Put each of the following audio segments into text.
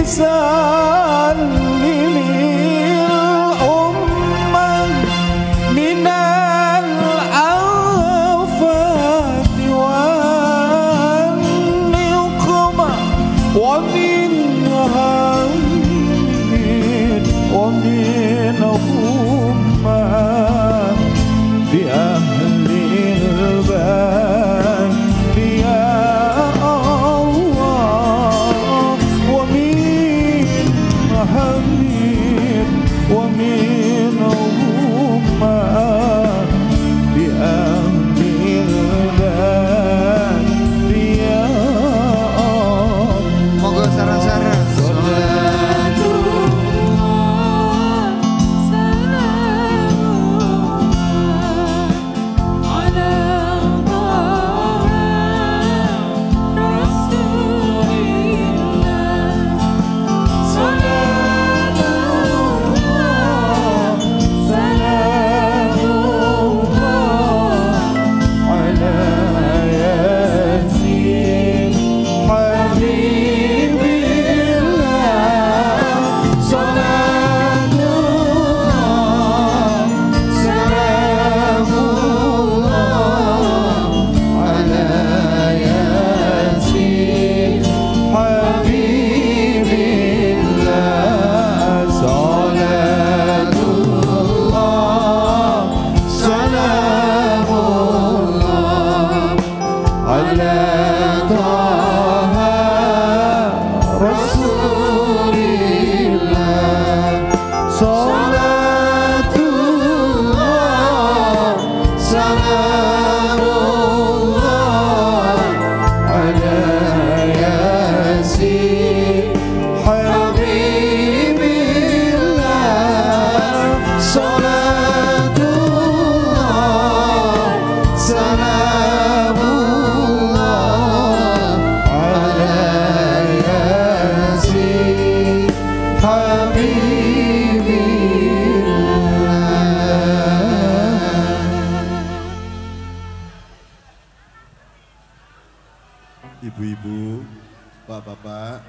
Ibu-ibu, bapak-bapak,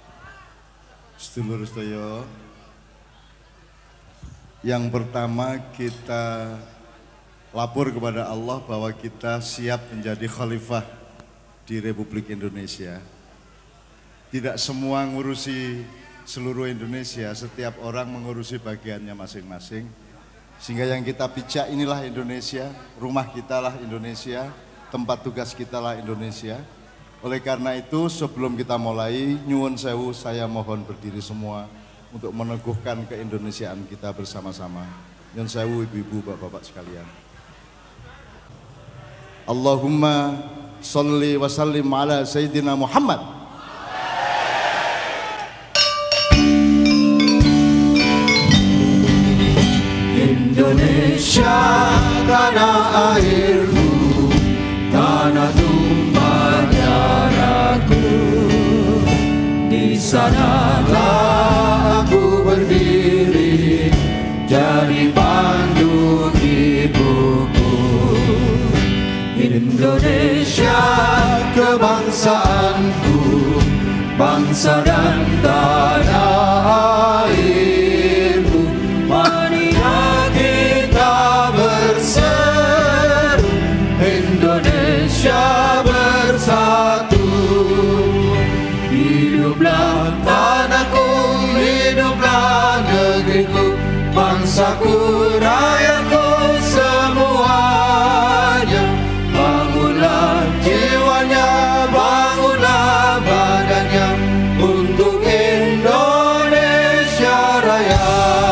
sedulur sedaya. Yang pertama kita lapor kepada Allah bahwa kita siap menjadi khalifah di Republik Indonesia. Tidak semua ngurusi seluruh Indonesia, setiap orang mengurusi bagiannya masing-masing. Sehingga yang kita pijak inilah Indonesia, rumah kita lah Indonesia, tempat tugas kita lah Indonesia. Oleh karena itu sebelum kita mulai, nyuwun sewu, saya mohon berdiri semua untuk meneguhkan keindonesiaan kita bersama-sama. Nyuwun sewu ibu-ibu, bapak-bapak sekalian. Allahumma sholli wa sallim ala Sayyidina Muhammad. Indonesia tanah airku, tanah tumpah darahku. Di sanalah aku berdiri, jadi pandu hidupku. Indonesia kebangsaanku, bangsa dan tanah airku. Marilah kita berseru, Indonesia bersatu. Hiduplah tanahku, hiduplah negeriku, bangsaku, rakyatku semuanya. Bangunlah jiwanya, bangunlah badannya untuk Indonesia Raya.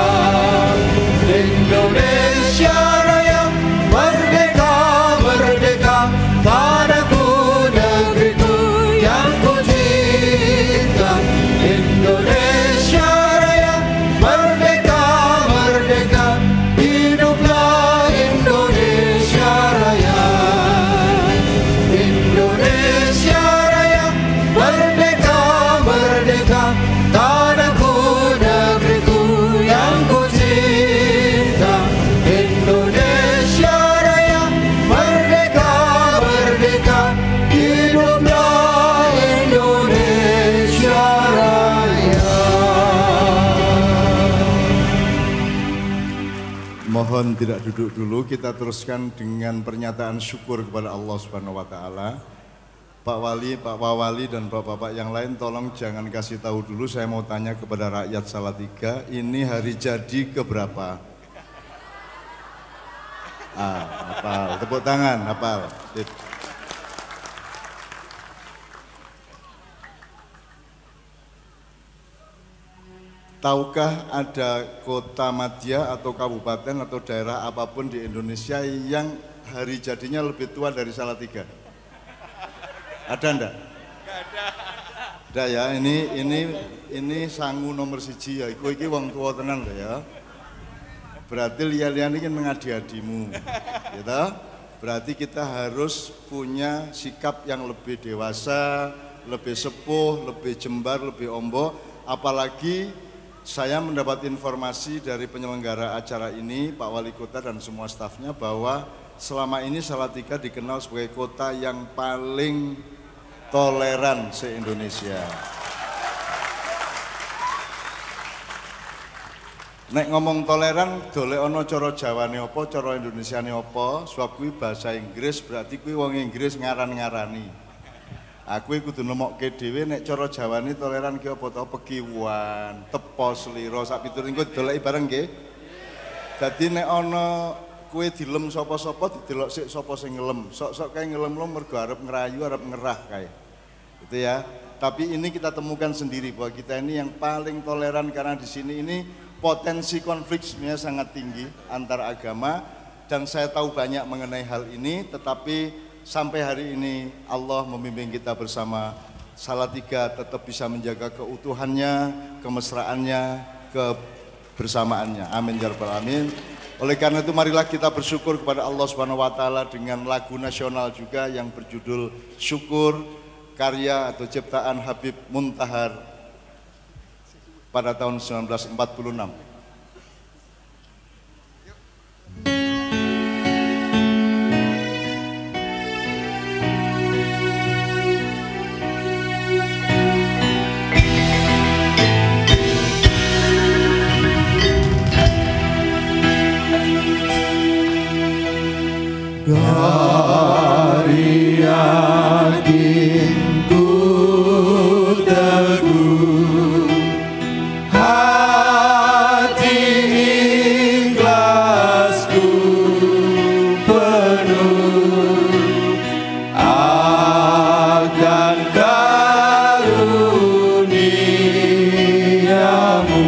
Indonesia Raya, merdeka, merdeka, tanahku, negeriku yang ku cinta. Indonesia Raya, merdeka, merdeka, mohon tidak duduk dulu, kita teruskan dengan pernyataan syukur kepada Allah Subhanahu wa taala. Pak Wali, Pak Wawali dan Bapak-bapak yang lain tolong jangan kasih tahu dulu, saya mau tanya kepada rakyat Salatiga, ini hari jadi keberapa? Hafal, tepuk tangan, hafal. Sip. Tahukah ada kota madya atau kabupaten atau daerah apapun di Indonesia yang hari jadinya lebih tua dari Salatiga? Ada enggak? Ada ya, ini sangu nomor siji ya, iki wong tua tenan ya. Berarti lian-lian ini mengadi-adimu, gitu. Berarti kita harus punya sikap yang lebih dewasa, lebih sepuh, lebih jembar, lebih ombo. Apalagi saya mendapat informasi dari penyelenggara acara ini, Pak Wali Kota dan semua stafnya, bahwa selama ini Salatiga dikenal sebagai kota yang paling toleran se-Indonesia. Nek ngomong toleran, dole ono cara Jawane apa, cara Indonesiane apa, sebab kuwi bahasa Inggris, berarti kuwi wong Inggris ngaran-ngarani. Aku kudu nemokke dhewe nek cara Jawane toleran ki apa to, pekiwan, tepo, slira, sak piturut engko didoleki bareng nggih. Dadi nek ana kowe dilem sapa-sapa didelok sik sapa sing ngelem. Sok-sok kae ngelem-lem mergo arep ngerayu, arep ngerah kae. Gitu ya. Tapi ini kita temukan sendiri bahwa kita ini yang paling toleran karena di sini ini potensi konflik sebenarnya sangat tinggi antar agama dan saya tahu banyak mengenai hal ini, tetapi sampai hari ini Allah membimbing kita bersama Salatiga tetap bisa menjaga keutuhannya, kemesraannya, kebersamaannya. Amin ya rabbal alamin. Oleh karena itu marilah kita bersyukur kepada Allah Subhanahu wa taala dengan lagu nasional juga yang berjudul Syukur, karya atau ciptaan Habib Muntahar pada tahun 1946. Dari yakinku teguh, hati ikhlasku penuh akan karuniamu.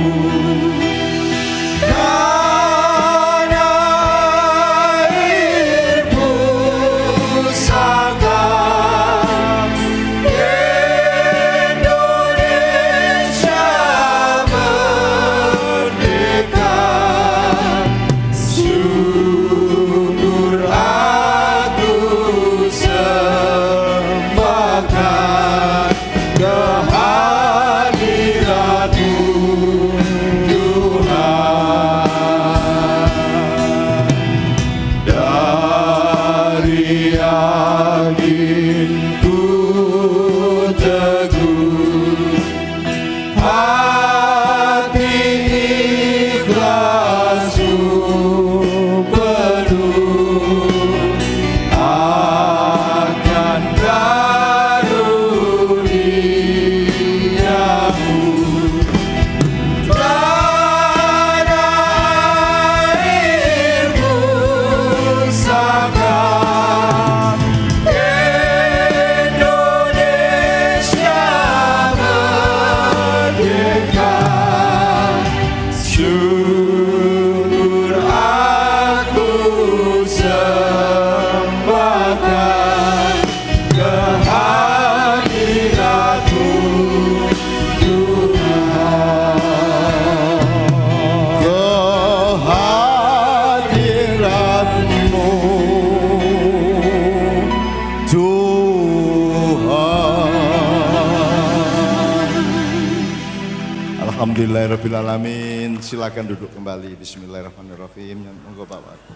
Alhamdulillahirrabbilalamin. Silakan duduk kembali. Bismillahirrahmanirrahim. Monggo Pak Wali.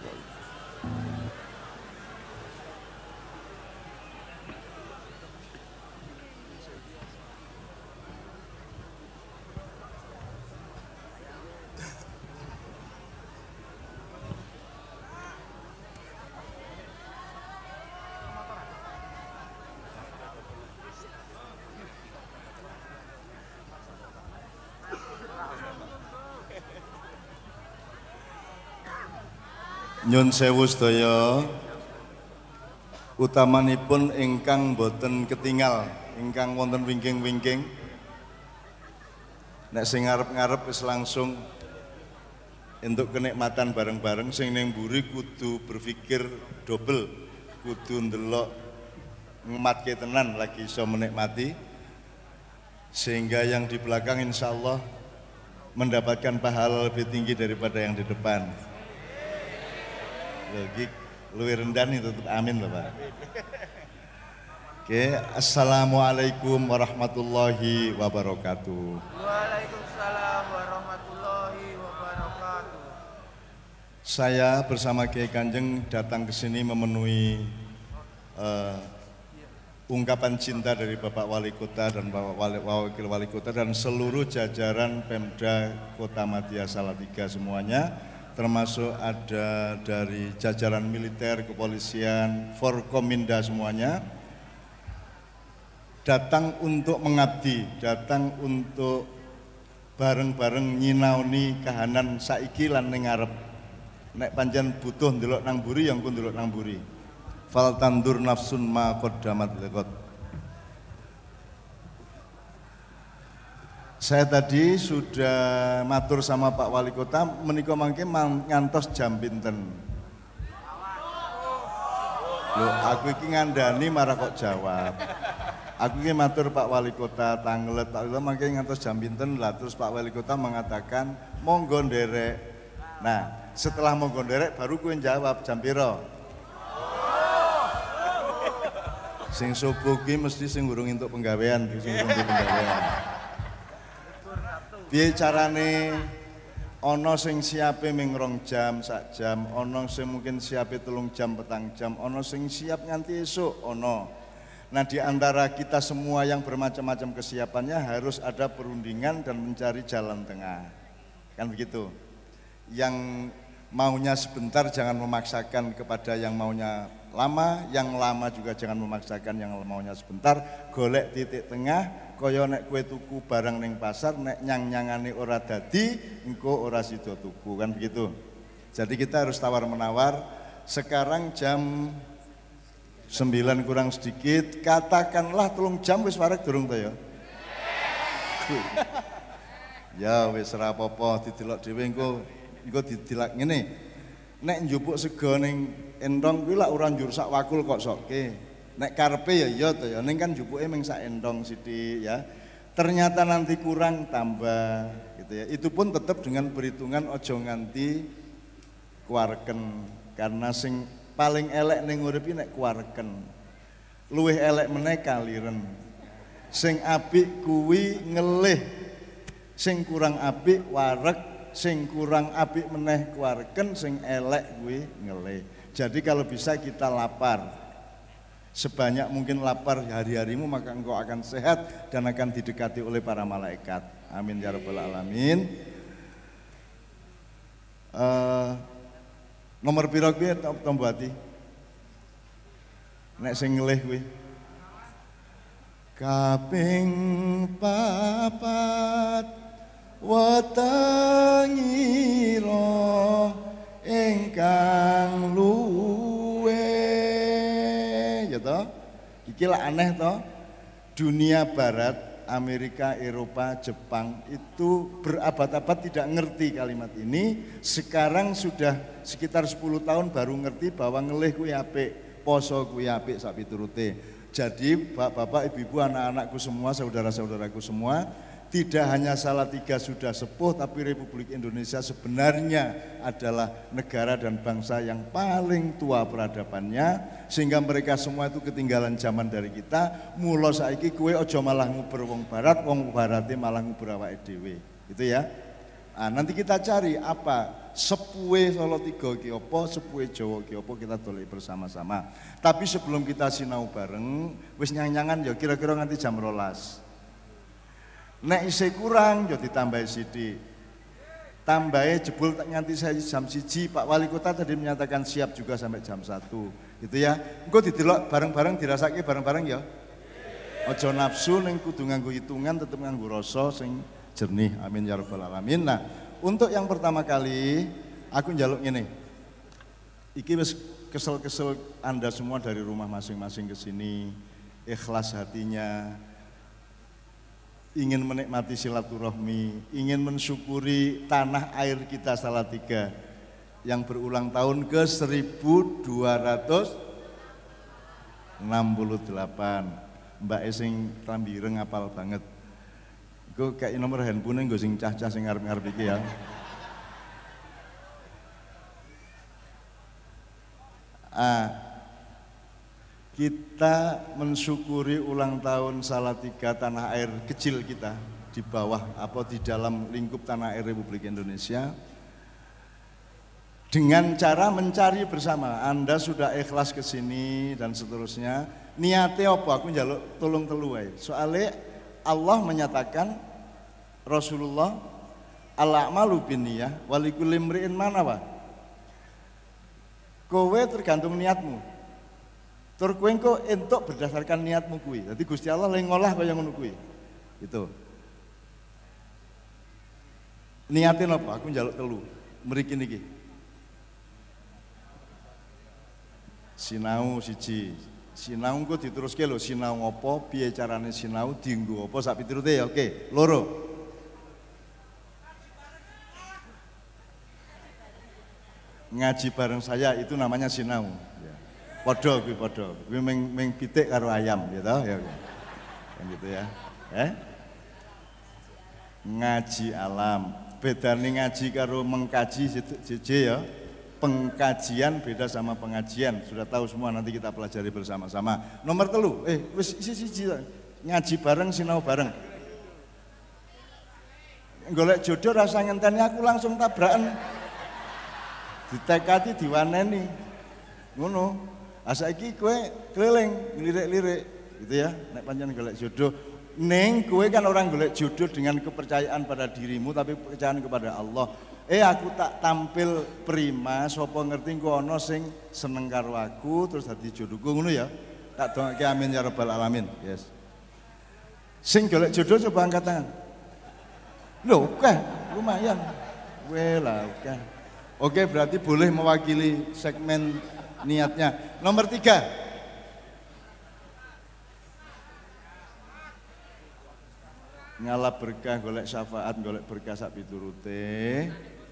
Nyun sewu sedaya. Utamanipun ingkang boten ketinggal, ingkang wonten wingking-wingking. Nek sing ngarep-ngarep wis langsung untuk kenikmatan bareng-bareng, sing ning mburi kudu berpikir double, kudu ndelok ngematke tenan lagi iso menikmati, sehingga yang di belakang insya Allah mendapatkan pahala lebih tinggi daripada yang di depan. Logik luwih rendah nih tutup amin loh Pak. Oke, assalamualaikum warahmatullahi wabarakatuh. Waalaikumsalam warahmatullahi wabarakatuh. Saya bersama Kiai Kanjeng datang ke sini memenuhi ungkapan cinta dari Bapak Wali Kota dan Bapak Wakil Wali Kota dan seluruh jajaran Pemda Kota Madya Salatiga semuanya. Termasuk ada dari jajaran militer, kepolisian, Forkominda semuanya, datang untuk mengabdi, datang untuk bareng-bareng nyinaoni kahanan saiki lan ning ngarep. Nek pancen butuh ndelok nang mburi yang pun ndelok nang mburi. Fal tandur nafsun ma qaddamat liqad. Saya tadi sudah matur sama Pak Wali Kota menika mangke ngantos jam pinten. Loh, aku iki ngandani marah kok jawab. Aku iki matur Pak Wali Kota tanglet Pak Wali mangke ngantos jam pinten lah, terus Pak Wali Kota mengatakan monggo nderek. Nah, setelah monggo nderek baru kowe jawab jam pira. Sing subuh ki mesti sing urung entuk penggawean, sing urung entuk penggawean. Piye carane ana sing siape ming 2 jam, 1 jam, ana sing mungkin siape 3 jam, 4 jam, ana sing siap nganti esuk, ana. Nah, di antara kita semua yang bermacam-macam kesiapannya harus ada perundingan dan mencari jalan tengah. Kan begitu. Yang maunya sebentar jangan memaksakan kepada yang maunya lama, yang lama juga jangan memaksakan yang maunya sebentar, golek titik tengah. Kaya nek kue tuku barang ning pasar, nek nyang-nyangane ora dadi, engko ora sida tuku, kan begitu. Jadi kita harus tawar-menawar. Sekarang jam 9 kurang sedikit, katakanlah 3 jam wis wareg durung to ya? Ya wis ora apa-apa, didelok dhewe engko didelak ngene. Nek njupuk sego ning endong kuwi lak ora njur sak wakul kok sokke. Nek karepe ya iya to ya, ning kan jupuke mung sak endong sithik ya. Ternyata nanti kurang tambah gitu ya. Itu pun tetap dengan perhitungan ojo nganti kuarken. Karena sing paling elek ning urip iki nek kuarken. Luwih elek meneh kaliren. Sing apik kuwi ngelih. Sing kurang apik wareg, sing kurang apik meneh kuarken, sing elek kuwi ngelih. Jadi kalau bisa kita lapar. Sebanyak mungkin lapar hari-harimu maka engkau akan sehat dan akan didekati oleh para malaikat. Amin ya rabbal alamin. Nomor pira kuwi tombo ati? Nek sing ngelih kuwi. Kaping 4 wetengira ingkang luwe. Ya toh, iki lah aneh toh. Dunia barat, Amerika, Eropa, Jepang itu berabad-abad tidak ngerti kalimat ini. Sekarang sudah sekitar 10 tahun baru ngerti bahwa ngelih kuwi apik, poso kuwi apik sak piturute. Jadi bapak-bapak, ibu-ibu, anak-anakku semua, saudara-saudaraku semua, tidak hanya Salatiga sudah sepuh, tapi Republik Indonesia sebenarnya adalah negara dan bangsa yang paling tua peradabannya, sehingga mereka semua itu ketinggalan zaman dari kita. Mula saiki kowe aja malah nguber wong barat, wong barate malah nguber awake dhewe. Itu ya. Nah, nanti kita cari apa sepuhe Salatiga ki apa, sepuhe Jawa ki apa, kita dolek bersama-sama. Tapi sebelum kita sinau bareng, wis nyang-nyangan ya kira-kira nganti jam 12. Nek isih kurang ya ditambahi sithik. Tambahe jebul nganti saya jam 1, Pak Wali Kota tadi menyatakan siap juga sampai jam 1. Gitu ya. Engko didelok bareng-bareng dirasake bareng-bareng ya. Aja nafsu ning kudu nganggo hitungan, tetep nganggo rasa sing jernih. Amin ya rabbal alamin. Nah, untuk yang pertama kali aku njaluk ngene. Iki wis kesel-kesel Anda semua dari rumah masing-masing ke sini, ikhlas hatinya, ingin menikmati silaturahmi, ingin mensyukuri tanah air kita Salatiga yang berulang tahun ke 1268. Mbak sing Rambireng apal banget. Gue kayak nomor handphone gue sing cah-cah sing ngarep-ngarep iki ya. Kita mensyukuri ulang tahun Salatiga tanah air kecil kita di bawah apa di dalam lingkup tanah air Republik Indonesia dengan cara mencari bersama. Anda sudah ikhlas ke sini dan seterusnya. Niatnya apa? Aku njaluk tolong telu wae. Soalnya Allah menyatakan Rasulullah al-a'malu binniyah wa likulli imri'in ma nawa. Kowe tergantung niatmu. Tur kowe engko entuk berdasarkan niatmu kuwi. Dadi Gusti Allah lagi ngolah kaya ngono kuwi. Itu. Niatin apa? Aku njaluk telu. Mriki niki. Sinau siji. Sinau engko diteruske lho, sinau apa, piye carane sinau, dienggo apa sak piturute ya. Oke, loro. Ngaji bareng saya itu namanya sinau. Podo kuwi podo. Kuwi ming pitik karo ayam gitu ya. Kan gitu ya. Ngaji alam. Bedane ngaji karo mengkaji jeje ya. Pengkajian beda sama pengajian. Sudah tahu semua, nanti kita pelajari bersama-sama. Nomor 3. Wis siji ngaji bareng sinau bareng. Golek jodoh rasa ngenteni aku langsung tabrakan. Ditekati diwaneni. Ngono. Saiki kowe keliling ngelirik-lirik gitu ya, nek pancen golek jodoh. Ning kowe kan orang golek jodoh dengan kepercayaan pada dirimu tapi kepercayaan kepada Allah. Aku tak tampil prima, sapa ngerti engko ana sing seneng karo aku terus dadi jodohku ngono ya. Tak dongake amin ya rabbal alamin. Yes. Sing golek jodoh coba angkat tangan. Lho, oke, lumayan. Lah, oke. Oke, berarti boleh mewakili segmen niatnya. Nomor 3. Ngalap berkah, golek syafaat, golek berkah sak piturute.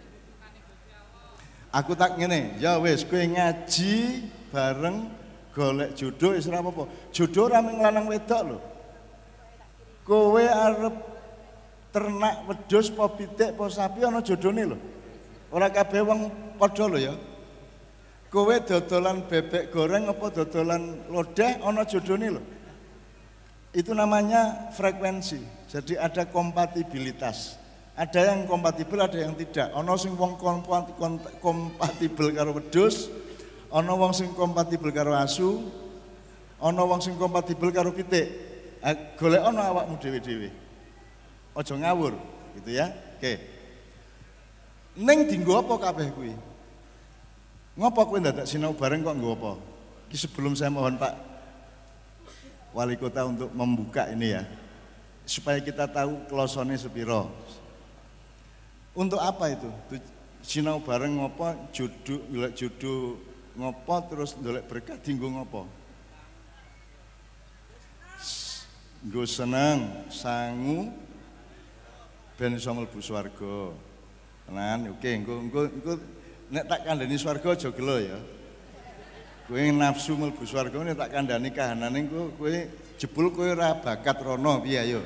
Aku tak ngene, ya wis kowe ngaji bareng golek jodoh wis ora apa-apa. Jodoh ora mung lanang wedok lho. Kowe arep ternak wedhus po pitik po sapi ana jodone lho. Ora kabeh wong padha lho ya. Kowe dodolan bebek goreng apa dodolan lodeh ana jodone lho. Itu namanya frekuensi. Jadi ada kompatibilitas. Ada yang kompatibel, ada yang tidak. Ana sing wong kompatibel karo wedhus, ana wong sing kompatibel karo asu, ana wong sing kompatibel karo pitik. Golek ana awakmu dhewe-dhewe. Aja ngawur, gitu ya. Oke. Ning dienggo apa kabeh kuwi? Ngapa kowe ndadak sinau bareng kok nggo apa? Iki sebelum saya mohon Pak Wali Kota untuk membuka ini ya. Supaya kita tahu klosone sepiro. Untuk apa itu? Sinau bareng ngopo, jodoh, golek jodoh ngopo terus ndolek berkah dienggo ngopo? Nggo seneng, sangu ben iso mlebu swarga. Tenan, oke, engko nek tak kandhani swarga aja gelo ya. Kowe nafsu mlebu swarga nek tak kandhani kahanane engko kowe jebul kowe ora bakat rono piye ayo.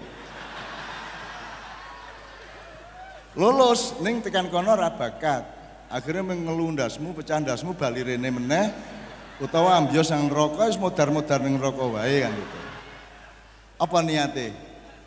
Lulus ning tekan kono ora bakat. Akhirnya mengelu ndasmu, pecah ndasmu bali rene meneh utawa ambyos nang neraka wis modar-modar ning neraka wae kan gitu. Apa niate?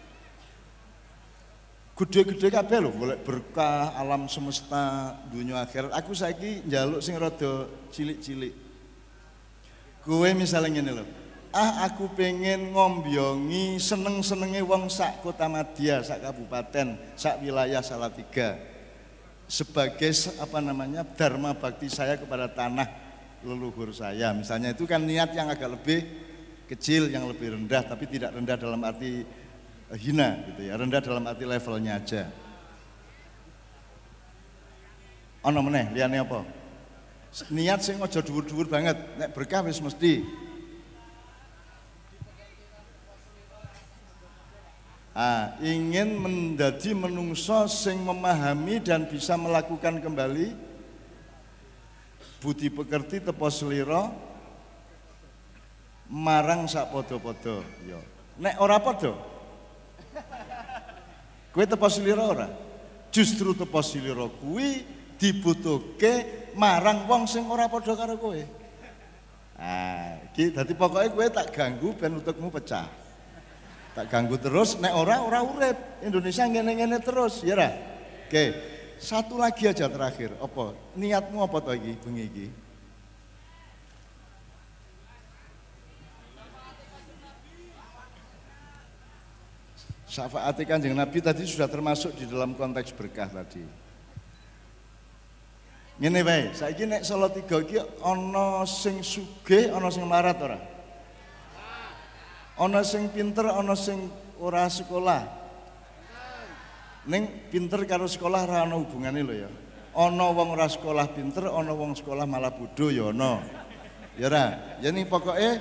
Gede-gede kabeh lho golek berkah alam semesta dunia akhirat. Aku saiki njaluk sing rada cilik-cilik. Kowe misalnya ngene lho. Aku pengen ngombyongi seneng-senenge wong sak Kota Madya, sak kabupaten, sak wilayah Salatiga. Sebagai dharma bakti saya kepada tanah leluhur saya. Misalnya itu kan niat yang agak lebih kecil, yang lebih rendah tapi tidak rendah dalam arti hina gitu ya, rendah dalam arti levelnya aja. Ono meneh liyane apa? Niat sing aja dhuwur-dhuwur banget, nek berkah wis mesti. Ingin menjadi menungso sing memahami dan bisa melakukan kembali budi pekerti tepo slira marang sak padha-padha. Ya. Nek ora padha, kowe tepo slira ora? Justru tepo slira kuwi dibutuhke marang wong sing ora padha karo kowe. Iki dadi pokoke kowe tak ganggu ben utekmu pecah. Tak ganggu terus, nek ora urip. Indonesia ngene-ngene terus, ya ra? Oke, satu lagi aja terakhir. Apa? Niatmu apa to iki bengi iki? Syafaat Kanjeng Nabi tadi sudah termasuk di dalam konteks berkah tadi. Ngene wae, saiki nek Salatiga iki ana sing sugih, ana sing melarat ora? Ana sing pinter, ana sing ora sekolah. Ning pinter karo sekolah ora ana hubungane lho ya. Ana wong ora sekolah pinter, ana wong sekolah malah bodho ya ana. Ya ora? Ya ning pokoke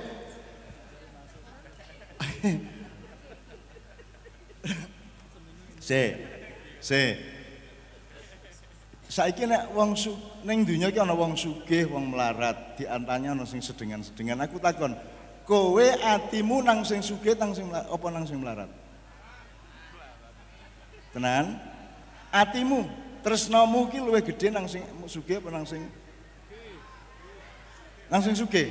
Saiki nek wong ning donya iki ana wong sugih, wong melarat, di antaranya ana sing sedengan-sedengan. Aku takon, kowe atimu nang sing sugih nang sing apa nang sing melarat? Tenan? Atimu, tresnamu ki luwih gedhe nang sing sugih apa nang sing sugih?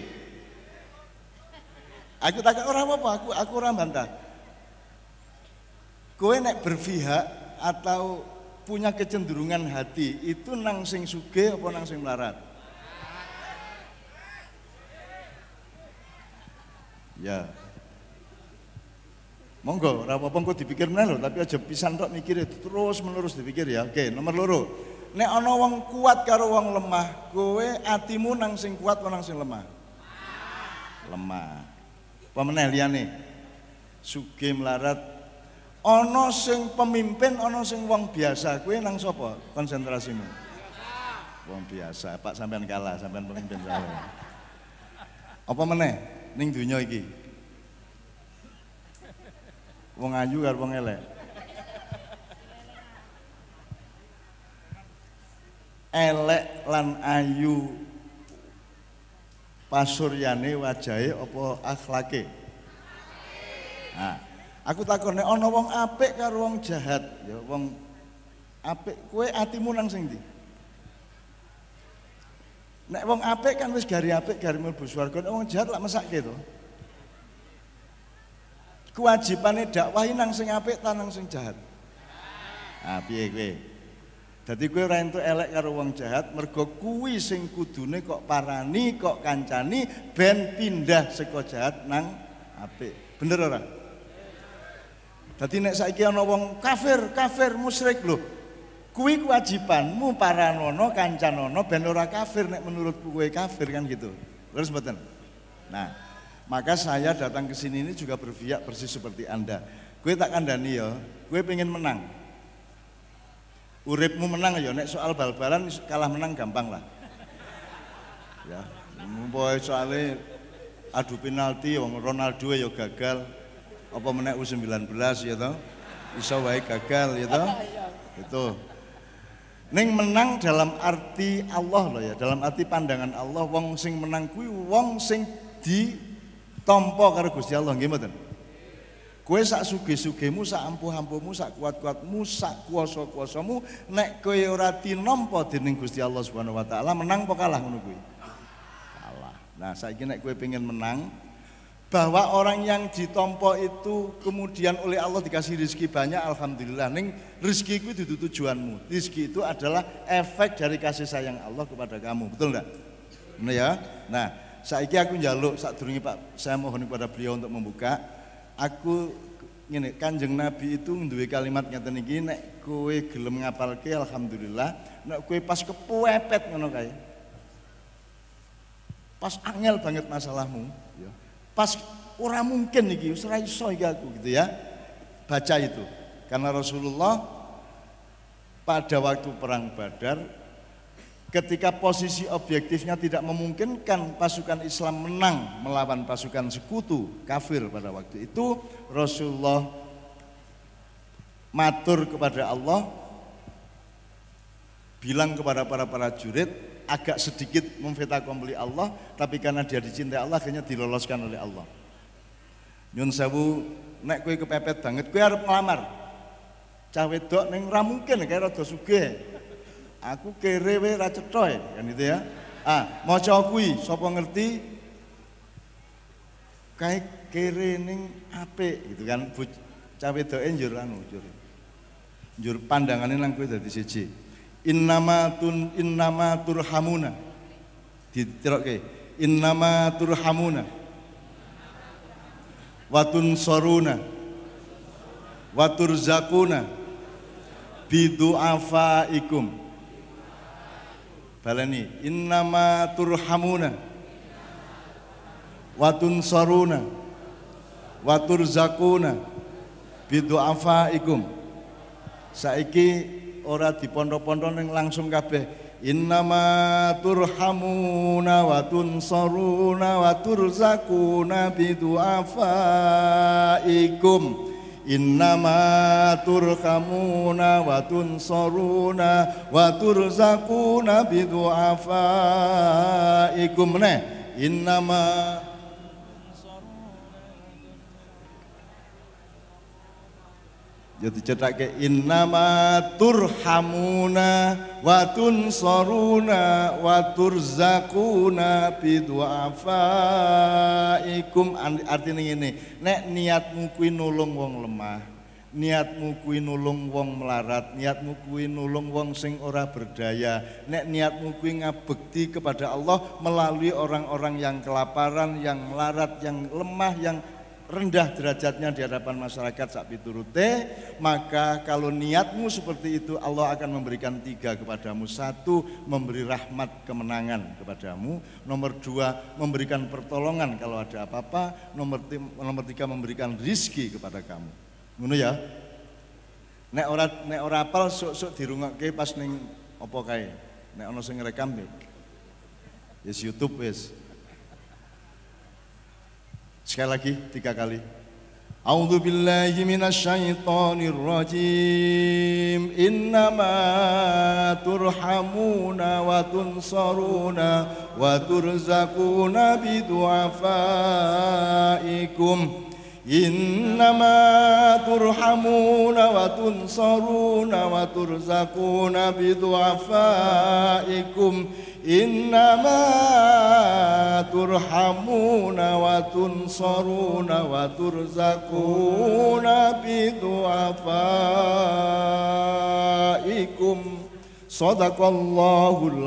Aku takon ora apa-apa, aku ora bantah. Kowe nek berpihak atau punya kecenderungan hati itu nang sing sugih apa nang sing melarat? Ya. Monggo, ora apa-apa engko dipikir meneh lho, tapi aja pisan tok mikir terus menerus dipikir ya. Oke, nomor loro. Nek ana wong kuat karo wong lemah, kowe atimu nang sing kuat apa nang sing lemah? Lemah. Apa meneh liyane? Sugih melarat. Ana sing pemimpin, ana sing wong biasa. Kowe nang sapa konsentrasimu? Wong biasa. Pak sampean kalah, sampean pemimpin saya. Apa meneh? Ning dunya iki wong ayu karo wong elek. Elek lan ayu pasuryane wajahe apa akhlake? Aku takon nek ana wong apik karo wong jahat, ya wong apik kowe atimu nang sing ndi? Nek wong apik kan wis gari apik, gari mlebu swarga. Nek wong jahat lak mesake to. Kewajibane dakwah nang sing apik ta nang sing jahat? Piye kowe? Dadi kowe ora entuk elek karo wong jahat, mergo kuwi sing kudune kok parani, kok kancani ben pindah saka jahat nang apik. Bener ora? Dadi nek saiki ana wong kafir musyrik lho. Kuwi kewajibanmu paranono kancanono ben ora kafir nek menurutku kowe kafir kan gitu. Terus mboten. Nah, maka saya datang ke sini ini juga berpihak persis seperti Anda. Kowe tak kandhani ya, kowe pengen menang. Uripmu menang ya, nek soal bal-balan kalah menang gampang lah. Ya, pokoke soalnya adu penalti wong Ronaldo ya gagal. Apa meneh U19 ya toh? Iso wae gagal ya toh? Itu. Ning menang dalam arti Allah loh ya, dalam arti pandangan Allah. Wong sing menang kuwi wong sing ditampa karo Gusti Allah nggih mboten. Kowe sak sugih-sugihmu, sak ampuh-ampuhmu, sak kuat-kuatmu, sak kuwasa-kuwasamu, nek kowe ora tinampa dening Gusti Allah Subhanahu wa taala, menang apa kalah ngono kuwi? Kalah. Nah, saiki nek kowe pengen menang, bahwa orang yang ditompo itu kemudian oleh Allah dikasih rezeki banyak, alhamdulillah. Ning rezeki itu dudu tujuanmu. Rezeki itu adalah efek dari kasih sayang Allah kepada kamu, betul enggak? Nah ya. Nah, saiki aku njaluk sadurunge Pak, saya mohon kepada beliau untuk membuka. Aku ngene, Kanjeng Nabi itu duwe kalimat ngeten iki, nek kowe gelem ngapalke alhamdulillah, nek kowe pas kepepet ngono kae. Pas angel banget masalahmu, ya. Pas ora mungkin iki, ora iso iki aku gitu ya. Baca itu. Karena Rasulullah pada waktu perang Badar ketika posisi objektifnya tidak memungkinkan pasukan Islam menang melawan pasukan sekutu kafir pada waktu itu, Rasulullah matur kepada Allah, bilang kepada para prajurit, agak sedikit memfetakombeli Allah, tapi karena dia dicintai Allah akhirnya diloloskan oleh Allah. Nyun sewu, nek kowe kepepet banget, kowe arep ngelamar cah wedok ning ra mungkin kaya rada sugih. Aku kere we ra cetha kan itu ya. Maca kuwi sapa ngerti kae kere ning apik gitu kan. Cah wedoke njur njur pandangane nang kowe dadi siji. Innama turhamuna. Diterokke. Innama turhamuna. Watun soruna. Waturzakuna. Bidu'afaikum. Balani, innama turhamuna wa tunsaruna wa turzakuna bidu'afaikum. Saiki ora dipondho-pondho ning langsung kabeh. Innama turhamuna wa tunsaruna wa turzakuna bidu'afaikum. Innama turhamuna wa tunsaruna wa turzakuna bidu'afaikum. Innama jadi cetake innama turhamuna wa tunsaruna wa turzakuna bidu'afaikum. Artinya ini, nek niatmu kuwi nulung wong lemah, niatmu kuwi nulung wong melarat, niatmu kuwi nulung wong sing ora berdaya, nek niatmu kuwi ngabekti kepada Allah melalui orang-orang yang kelaparan, yang melarat, yang lemah, yang rendah derajatnya di hadapan masyarakat sak piturute, maka kalau niatmu seperti itu Allah akan memberikan 3 kepadamu. 1, memberi rahmat kemenangan kepadamu. Nomor 2, memberikan pertolongan kalau ada apa-apa. Nomor 3, memberikan rizki kepada kamu. Ngono ya. Nek ora apal sok-sok dirungokke pas ning apa kae. Nek ana sing ngrekam wis YouTube wis. Sekali lagi 3 kali. A'udzu billahi minasyaitonir rajim. Innama turhamuna wa tunsaruna wa turzakuna bidu'afaikum. Innama turhamuna wa tunsaruna wa turzakuna bidu'afaikum. Innama turhamuna wa tunsaruna wa turzakuna bidu'afaikum. Shadaqallahul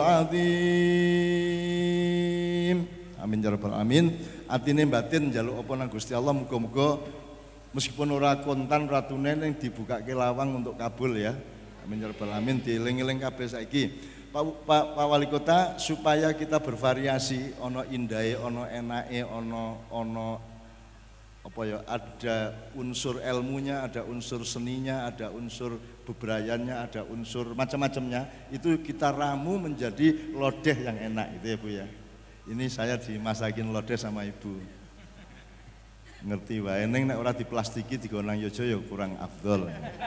azim. Amin ya rabbal alamin. Atine batin njaluk apa nang Gusti Allah, muga-muga meskipun ora kontan ratune ning dibukake lawang untuk kabul ya. Amin ya rabbal alamin. Dieling-eling kabeh saiki. Pak Wali Kota, supaya kita bervariasi, ono indahe, ono enake, ono apa ya, ada unsur ilmunya, ada unsur seninya, ada unsur bebrayannya, ada unsur macam-macamnya. Itu kita ramu menjadi lodeh yang enak itu ya Bu ya. Ini saya dimasakin lodeh sama Ibu. Ngerti wae ning nek ora diplastiki digonang yojo ya kurang afdol.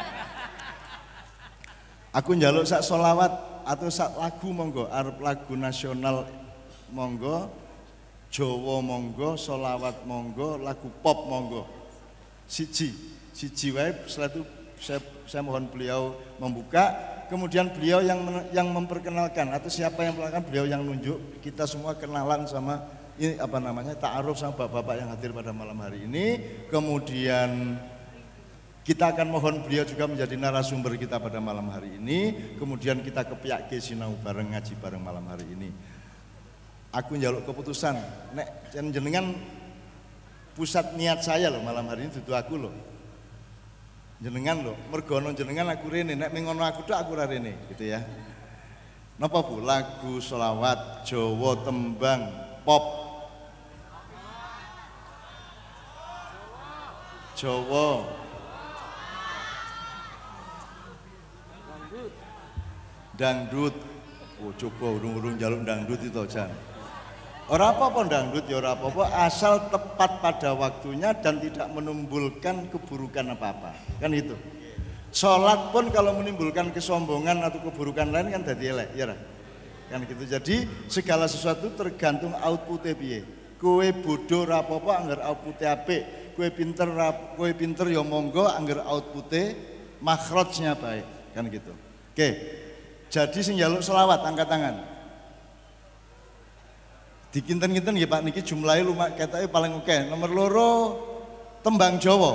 Aku njaluk sak solawat atau sak lagu monggo, arep lagu nasional monggo, Jawa monggo, solawat monggo, lagu pop monggo. Siji wae. Setelah itu saya mohon beliau membuka, kemudian beliau yang memperkenalkan, atau siapa yang memperkenalkan, beliau yang nunjuk, kita semua kenalan sama ini apa namanya, ta'aruf sama bapak-bapak yang hadir pada malam hari ini. Kemudian kita akan mohon beliau juga menjadi narasumber kita pada malam hari ini. Kemudian kita kepiake sinau bareng, ngaji bareng malam hari ini. Aku njaluk keputusan, nek jenengan pusat niat saya loh malam hari ini, dudu aku loh. Jenengan loh, mergono jenengan aku rene, nek mengono aku tok aku ora rene, gitu ya. Napa Bu? Lagu selawat, Jawa tembang, pop. Jawa, dangdut, Oh coba urung-urung jaluk dangdut itu Jan. Ora apa-apa dangdut ya ora apa-apa asal tepat pada waktunya dan tidak menimbulkan keburukan apa-apa. Kan itu. Sholat pun kalau menimbulkan kesombongan atau keburukan lain kan dadi elek, ya kan gitu. Jadi segala sesuatu tergantung outputnya piye. Kowe bodoh ora apa-apa anggar outputnya apik. Kowe pinter ya monggo anggar outputnya makhrajnya baik, kan gitu. Oke. Jadi sing njaluk selawat angkat tangan. Dikinten-kinten nggih Pak niki jumlahe lumayan ketoke paling oke. Nomor 2 tembang Jawa.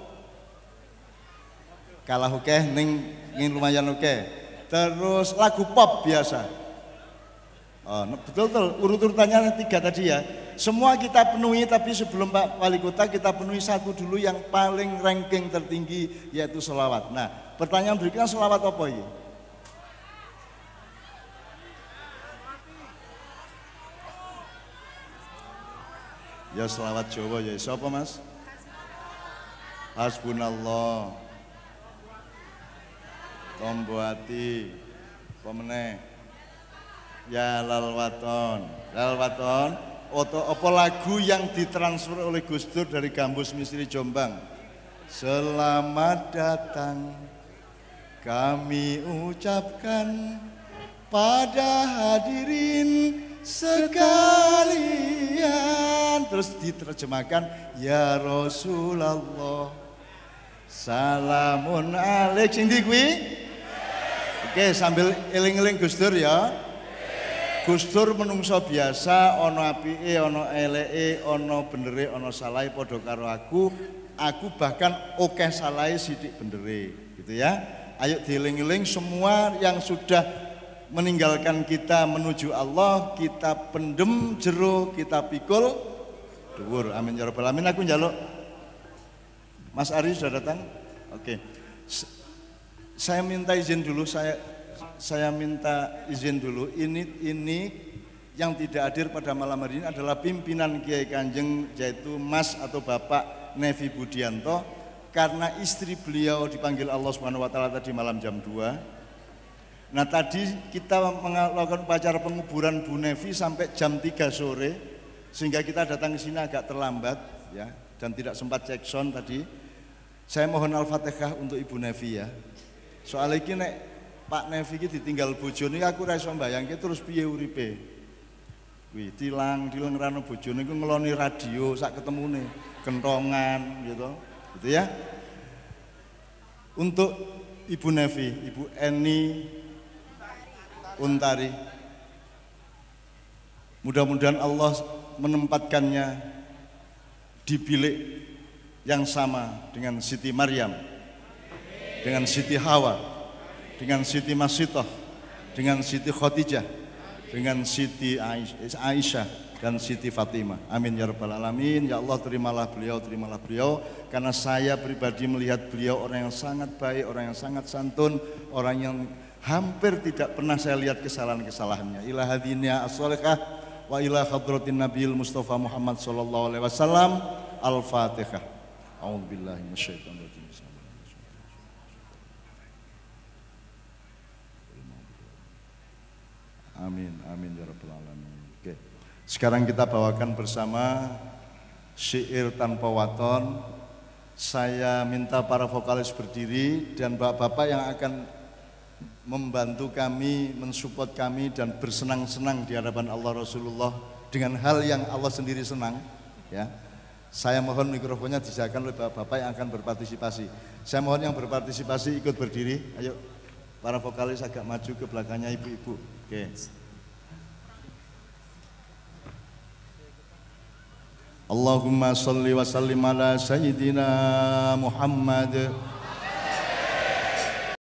Kalah oke ning lumayan oke. Terus lagu pop biasa. Oh, betul urut-urutannya 3 tadi ya. Semua kita penuhi tapi sebelum Pak Wali Kota kita penuhi satu dulu yang paling ranking tertinggi yaitu selawat. Nah, pertanyaan berikutnya selawat apa ini? Ya selawat Jawa ya. Siapa Mas? Hasbunallah. Tombo hati. Pemeneh. Ya lalwaton. Lalwaton. Apa lagu yang ditransfer oleh Gus Dur dari Gambus Misteri Jombang? Selamat datang kami ucapkan pada hadirin sekalian. Terus diterjemahkan ya Rasulullah salamun alaik. Sing ndi kuwi? Oke, sambil eling-eling Gus Dur ya. Gus Dur menungso biasa, ono apike, ono eleke, ono benere, ono salahe padha karo aku bahkan oke salahe sithik benere, gitu ya. Ayo dieling-eling semua yang sudah meninggalkan kita menuju Allah, kita pendem jero, kita pikul dhuwur. Amin ya rabbal alamin. Aku njaluk Mas Ari sudah datang? Oke. Saya minta izin dulu, saya minta izin dulu. Ini yang tidak hadir pada malam hari ini adalah pimpinan Kiai Kanjeng, yaitu Mas atau Bapak Nevi Budianto, karena istri beliau dipanggil Allah Subhanahu wa taala tadi malam jam 2. Nah, tadi kita melakukan upacara penguburan Bu Nevi sampai jam 3 sore, sehingga kita datang ke sini agak terlambat ya, dan tidak sempat cek sound tadi. Saya mohon Al-Fatihah untuk Ibu Nevi ya. Soalnya ini nek Pak Nevi iki ditinggal bojone aku ora iso mbayangke terus piye uripe. Kuwi tilang ngrano bojone iku ngeloni radio sak ketemune, kentongan gitu. Gitu ya. Untuk Ibu Nevi, Ibu Eni Untari. Mudah-mudahan Allah menempatkannya di bilik yang sama dengan Siti Maryam, dengan Siti Hawa, dengan Siti Masitoh, dengan Siti Khadijah, dengan Siti Aisyah dan Siti Fatimah. Amin ya rabbal alamin. Ya Allah, terimalah beliau, karena saya pribadi melihat beliau orang yang sangat baik, orang yang sangat santun, orang yang hampir tidak pernah saya lihat kesalahan-kesalahannya. Ila hadiniya as-sholihah wa ila hadratin Nabiil Mustafa Muhammad sallallahu alaihi wasallam. Al-Fatihah. A'udzubillahi minasyaitonir rajim. Amin, amin ya rabbal alamin. Oke. Sekarang kita bawakan bersama syair tanpa waton. Saya minta para vokalis berdiri dan bapak-bapak yang akan membantu kami, mensupport kami dan bersenang-senang di hadapan Allah Rasulullah dengan hal yang Allah sendiri senang ya. Saya mohon mikrofonnya disiapkan oleh bapak-bapak yang akan berpartisipasi. Saya mohon yang berpartisipasi ikut berdiri. Ayo para vokalis agak maju ke belakangnya ibu-ibu. Oke. Allahumma sholli wa sallim ala sayyidina Muhammad